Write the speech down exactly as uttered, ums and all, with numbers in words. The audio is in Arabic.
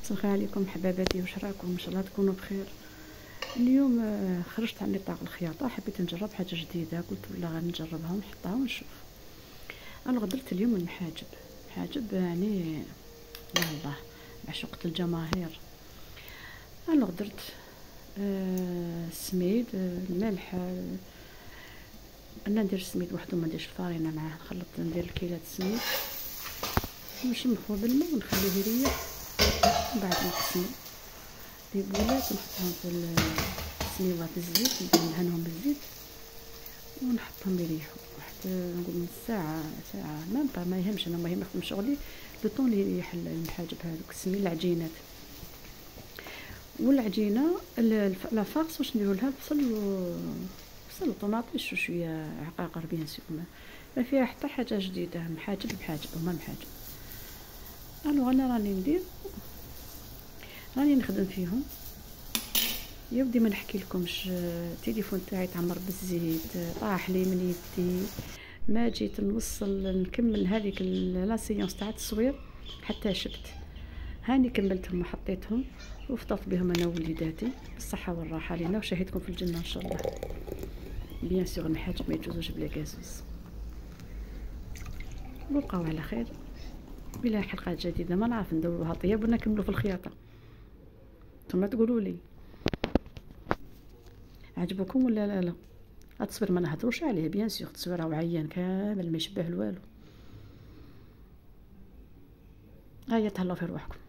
صباح عليكم حباباتي، واش راكم؟ ان شاء الله تكونوا بخير. اليوم خرجت عن نطاق الخياطه، حبيت نجرب حاجه جديده، قلت ولا غنجربها ونحطها ونشوف. انا غدرت اليوم المحاجب، محاجب يعني الله الله معشوقة الجماهير. انا غدرت آه السميد، الملح، آه انا ندير السميد وحده ما نديرش الفارينه معاه، نخلط ندير الكيلات السميد ونشمخو بالماء ونخليه يريح، من بعد نقسمو لي بولات ونحطهم في السنيوات بالزيت، ندهنهم بالزيت ونحطهم يريحوا واحد نقول من ساعه ساعه مام با، ما يهمش انا، ما يهم نخدم شغلي لو طون اللي يريح المحاجب هذوك السمين العجينات. والعجينه لا فارس واش نديروا لها البصل و بصل وطماطيش وشويه عقاقر بيان سور، ما فيها حتى حاجه جديده، محاجب بحاجب هما محاجب. الو انا راني ندير راني نخدم فيهم يا ودي، ما نحكي لكمش، التليفون تاعي تعمر بالزيت، طاح لي من يدي، ما جيت نوصل نكمل هذيك لا سيونس تاع التصوير حتى شبت. هاني كملتهم وحطيتهم وفطرت بهم انا ووليداتي بالصحه والراحه لينا وشاهدكم في الجنه ان شاء الله. بيان سور المحاجب ما يجوزوش بلا كازوز. نبقاو على خير بلا حلقات جديده، ما نعرف ندوروها طياب ولا نكملوا في الخياطه، ثم تقولوا لي عجبكم ولا لا لا. التصوير ما نهضروش عليه بيان سور، التصوير راه عيان كامل ما يشبه والو. هيا تهلاو في روحكم.